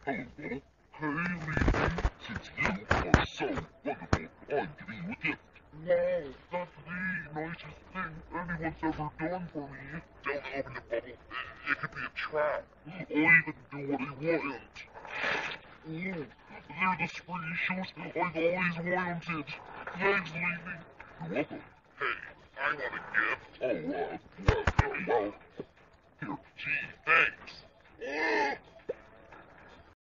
Hello. Hey, Levi. Since you are so wonderful, I'm giving you a gift. Wow, that's the nicest thing anyone's ever done for me. Don't open the bubble. It could be a trap. I can do what I want. Ooh, they're the springy shoes I've always wanted. Thanks, Levi. You're welcome. Hey, I want a gift. Oh, well, here, gee, thanks.